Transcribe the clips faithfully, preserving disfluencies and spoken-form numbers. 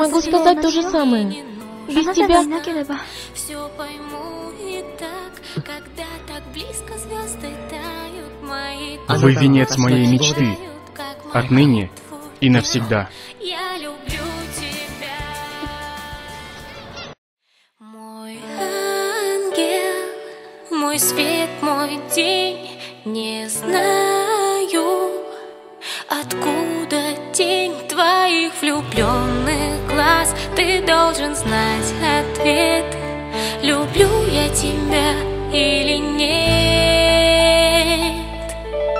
могу сказать то же самое. Без тебя... Все пойму и так, когда так близко звезды тают мои. Вы венец моей мечты, отныне и навсегда. Я люблю тебя, мой ангел, мой свет, мой день. Не знаю, откуда тень твоих влюбленных глаз. Ты должен знать ответ, люблю я тебя или нет.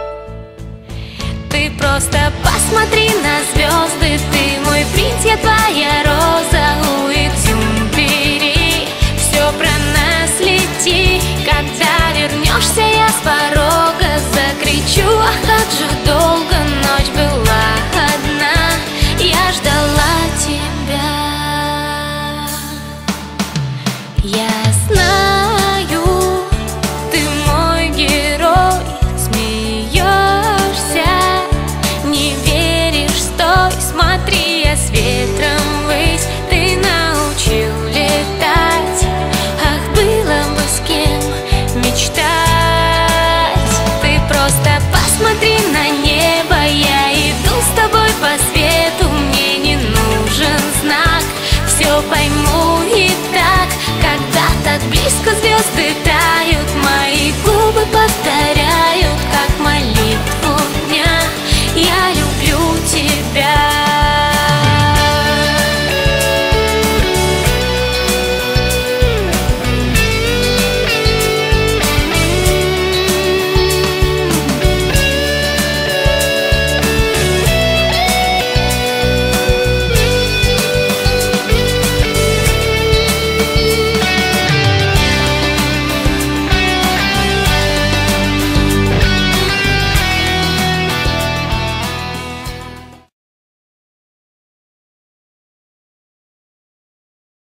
Ты просто посмотри на звезды, ты мой принц, я твоя роза. Уйдем, бери, все про нас лети. Когда вернешься, я с порога закричу: Ахаджа.